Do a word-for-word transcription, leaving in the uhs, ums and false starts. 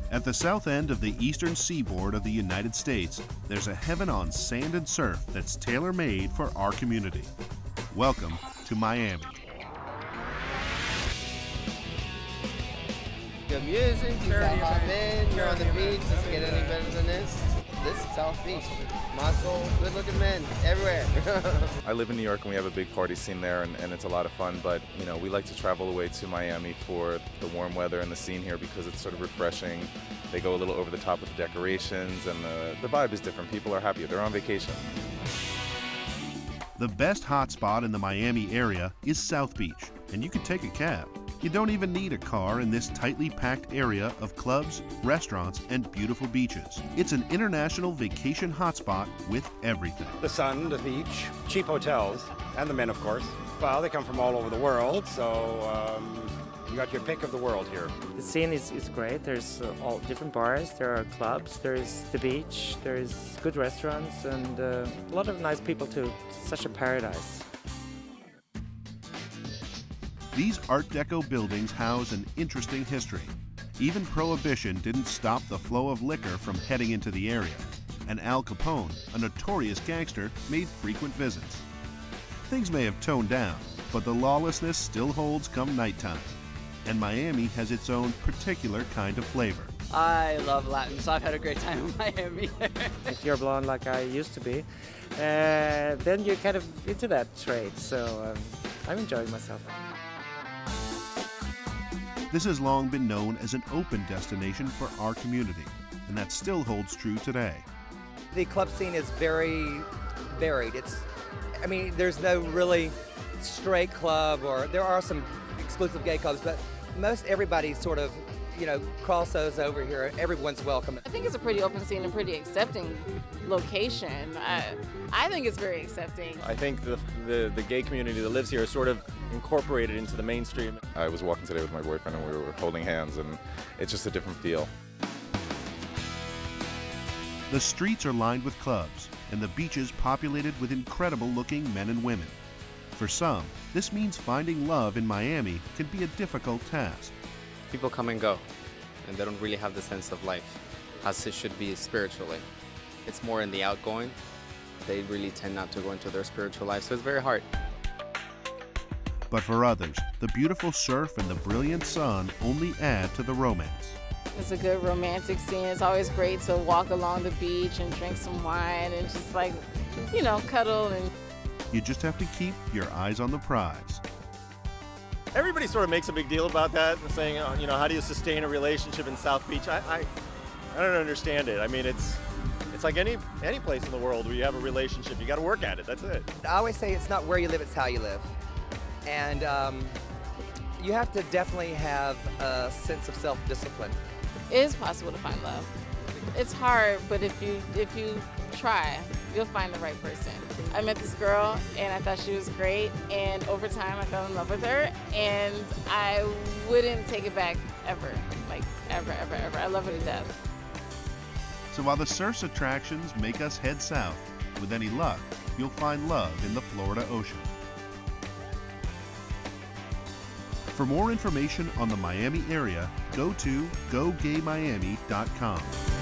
At the south end of the eastern seaboard of the United States, there's a heaven on sand and surf that's tailor-made for our community. Welcome to Miami. Good music, you got hot men, you're on the beach, does it get any better than this? This is South Beach. Muscle, good-looking men, everywhere. I live in New York and we have a big party scene there, and, and it's a lot of fun, but you know, we like to travel away to Miami for the warm weather and the scene here because it's sort of refreshing. They go a little over the top with the decorations, and the, the vibe is different. People are happy. They're on vacation. The best hotspot in the Miami area is South Beach, and you can take a cab. You don't even need a car in this tightly packed area of clubs, restaurants, and beautiful beaches. It's an international vacation hotspot with everything. The sun, the beach, cheap hotels, and the men, of course. Well, they come from all over the world, so um, you got your pick of the world here. The scene is, is great. There's uh, all different bars, there are clubs, there's the beach, there's good restaurants, and uh, a lot of nice people too. It's such a paradise. These Art Deco buildings house an interesting history. Even Prohibition didn't stop the flow of liquor from heading into the area, and Al Capone, a notorious gangster, made frequent visits. Things may have toned down, but the lawlessness still holds come nighttime, and Miami has its own particular kind of flavor. I love Latin, so I've had a great time in Miami. If you're blonde like I used to be, uh, then you're kind of into that trade, so um, I'm enjoying myself. This has long been known as an open destination for our community, and that still holds true today. The club scene is very varied. It's, I mean, there's no really straight club, or there are some exclusive gay clubs, but most everybody sort of, you know, crosses over here. Everyone's welcome. I think it's a pretty open scene and pretty accepting location. I, I think it's very accepting. I think the, the, the gay community that lives here is sort of incorporated into the mainstream. I was walking today with my boyfriend and we were holding hands, and it's just a different feel. The streets are lined with clubs, and the beaches populated with incredible-looking men and women. For some, this means finding love in Miami can be a difficult task. People come and go, and they don't really have the sense of life, as it should be spiritually. It's more in the outgoing. They really tend not to go into their spiritual life, so it's very hard. But for others, the beautiful surf and the brilliant sun only add to the romance. It's a good romantic scene. It's always great to walk along the beach and drink some wine and just like, you know, cuddle. And you just have to keep your eyes on the prize. Everybody sort of makes a big deal about that, and saying, uh, you know, how do you sustain a relationship in South Beach? I, I, I don't understand it. I mean, it's, it's like any, any place in the world where you have a relationship. You got to work at it. That's it. I always say it's not where you live, it's how you live. And um, you have to definitely have a sense of self-discipline. it is possible to find love. It's hard, but if you if you try, you'll find the right person. I met this girl and I thought she was great, and over time I fell in love with her, and I wouldn't take it back ever, like ever, ever, ever. I love her to death. So while the surf's attractions make us head south, with any luck, you'll find love in the Florida Ocean. For more information on the Miami area, go to go gay miami dot com.